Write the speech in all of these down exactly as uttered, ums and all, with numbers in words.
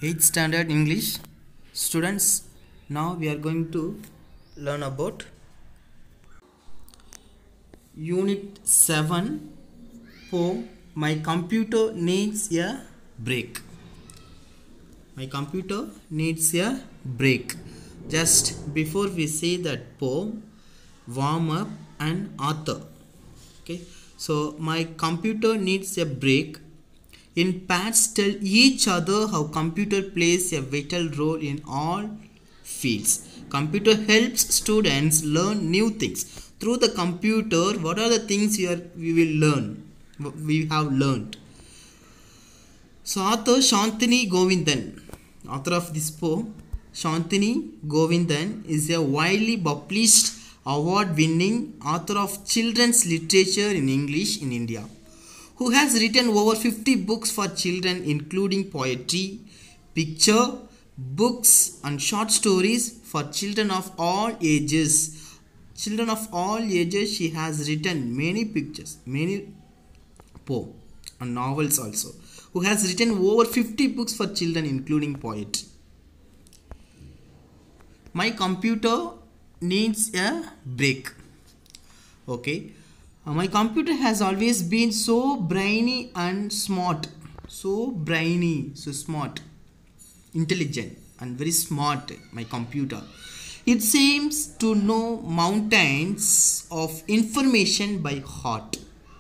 eighth standard English students. Now we are going to learn about unit seven. Poem My Computer Needs a Break. My computer needs a break. Just before we say that poem, warm up and author. Okay, so my computer needs a break. In pairs tell each other how computer plays a vital role in all fields. Computer helps students learn new things. Through the computer, what are the things we, are, we will learn? We have learned. So author Shantini Govindan, author of this poem, Shantini Govindan is a widely published award-winning author of children's literature in English in India, who has written over fifty books for children including poetry, picture, books and short stories for children of all ages. Children of all ages, she has written many pictures, many poems and novels also, who has written over fifty books for children including poetry. My computer needs a break. Okay. Uh, my computer has always been so brainy and smart. So brainy, so smart, intelligent and very smart, my computer. It seems to know mountains of information by heart.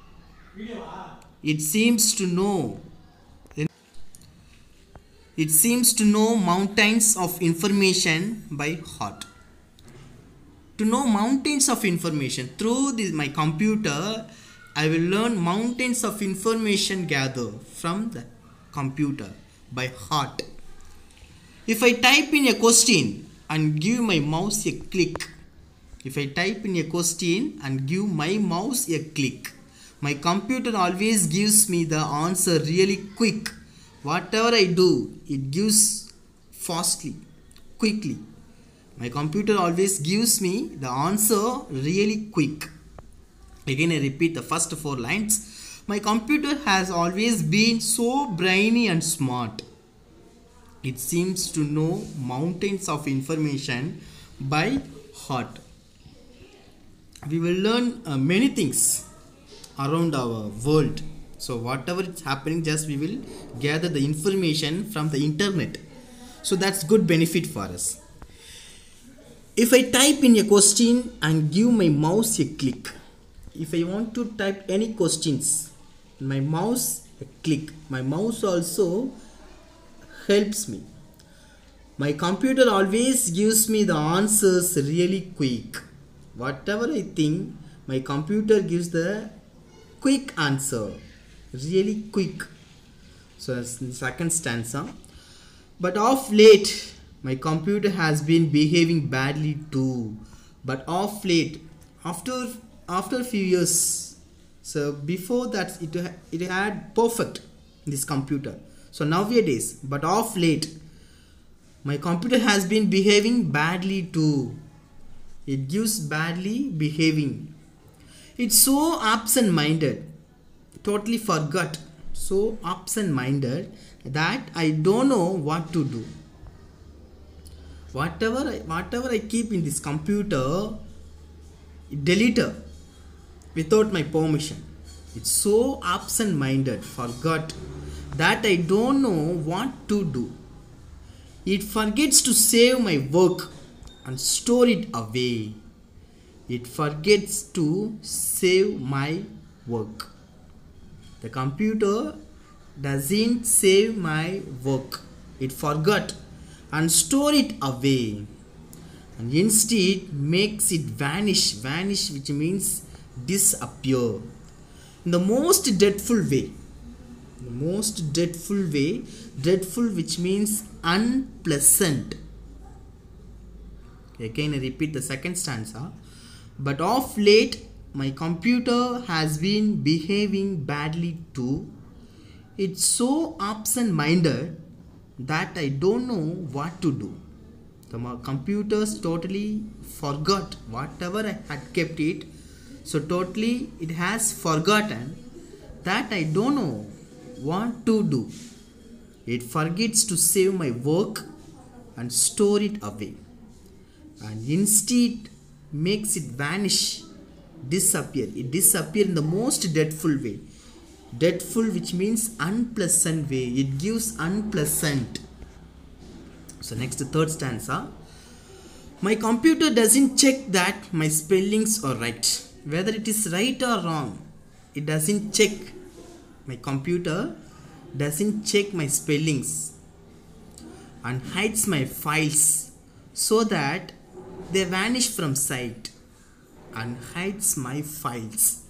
It seems to know It seems to know mountains of information by heart. To know mountains of information through this, my computer, I will learn mountains of information gather from the computer by heart. If I type in a question and give my mouse a click, if I type in a question and give my mouse a click, my computer always gives me the answer really quick. Whatever I do, it gives fastly, quickly. My computer always gives me the answer really quick. Again, I repeat the first four lines. My computer has always been so brainy and smart. It seems to know mountains of information by heart. We will learn uh, many things around our world. So whatever is happening, just we will gather the information from the internet. So that's good benefit for us. If I type in a question and give my mouse a click, if I want to type any questions, my mouse a click, my mouse also helps me. My computer always gives me the answers really quick. Whatever I think, my computer gives the quick answer, really quick. So that's the second stanza. But of late, my computer has been behaving badly too. But of late, after after a few years, so before that it, it had perfect, this computer. So nowadays, but of late, my computer has been behaving badly too. It gives badly behaving. It's so absent-minded, totally forgot, so absent-minded that I don't know what to do. Whatever I, whatever I keep in this computer, it delete it without my permission. It's so absent-minded, forgot, that I don't know what to do. It forgets to save my work and store it away. It forgets to save my work. The computer doesn't save my work. It forgot and store it away, and instead makes it vanish, vanish which means disappear, in the most dreadful way. The most dreadful way, dreadful which means unpleasant. Again I repeat the second stanza. But of late my computer has been behaving badly too. It's so absent-minded that I don't know what to do. The computers totally forgot whatever I had kept it. So totally it has forgotten that I don't know what to do. It forgets to save my work and store it away, and instead makes it vanish, disappear. It disappear in the most dreadful way. Dreadful, which means unpleasant way. It gives unpleasant. So next, the third stanza. My computer doesn't check that my spellings are right, whether it is right or wrong. It doesn't check. My computer doesn't check my spellings and hides my files so that they vanish from sight, and hides my files,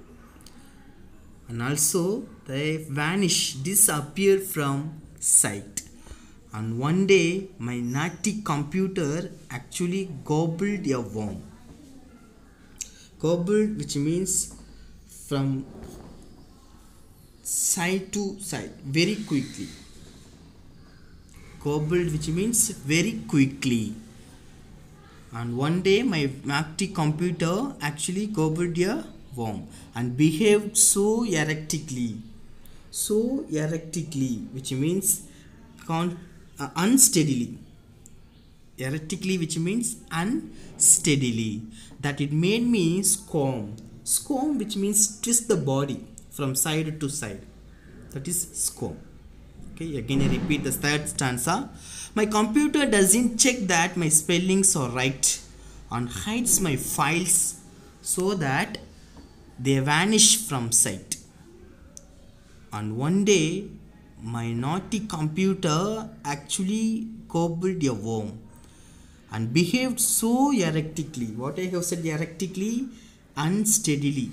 and also they vanish, disappear from sight. And one day my naughty computer actually gobbled a worm. Gobbled, which means from side to side, very quickly. Gobbled, which means very quickly. And one day my naughty computer actually gobbled a worm and behaved so erratically. So erratically, which means con uh, unsteadily. Erratically, which means unsteadily, that it made me squirm. Squirm, which means twist the body from side to side. That is squirm. Okay, again I repeat the third stanza. My computer doesn't check that my spellings are right and hides my files so that they vanish from sight. And one day my naughty computer actually gobbled a worm and behaved so erratically. What I have said, erratically, unsteadily.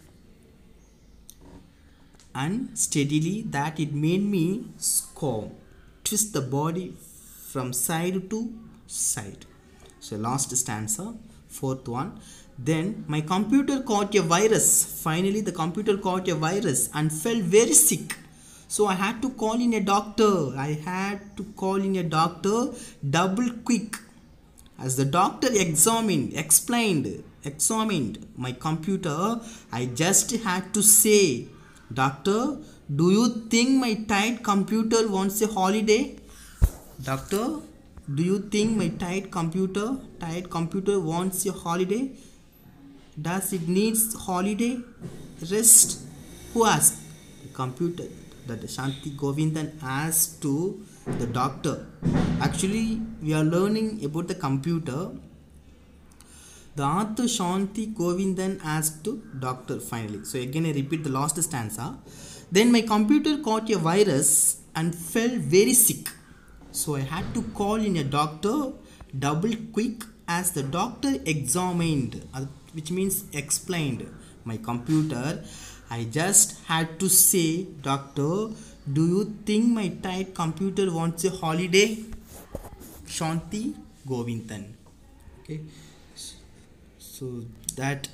Unsteadily, that it made me squirm, twist the body from side to side. So last stanza, fourth one. Then my computer caught a virus. Finally the computer caught a virus and felt very sick. So I had to call in a doctor. I had to call in a doctor double quick. As the doctor examined, explained, examined my computer, I just had to say, Doctor, do you think my tired computer wants a holiday? Doctor, do you think my tired computer, tired computer wants a holiday? Does it needs holiday? Rest? Who asked? The computer. That Shanti Govindan asked to the doctor. Actually, we are learning about the computer. The author Shanti Govindan asked to doctor finally. So again I repeat the last stanza. Then my computer caught a virus and felt very sick. So I had to call in a doctor double quick as the doctor examined, which means explained, my computer. I just had to say, Doctor, do you think my tired computer wants a holiday? Shanti Govindan. Okay. So that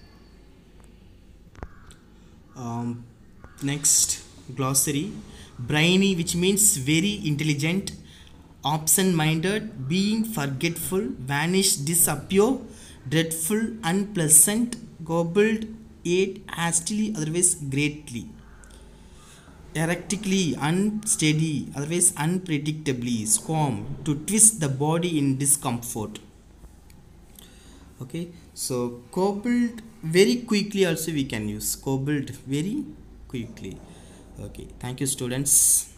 um, next glossary, brainy, which means very intelligent, absent-minded, being forgetful, vanish, disappear, dreadful, unpleasant, gobbled, ate hastily, otherwise greatly, erratically, unsteady, otherwise unpredictably, squirm, to twist the body in discomfort. Okay, so gobbled very quickly also we can use, gobbled very quickly. Okay, thank you students.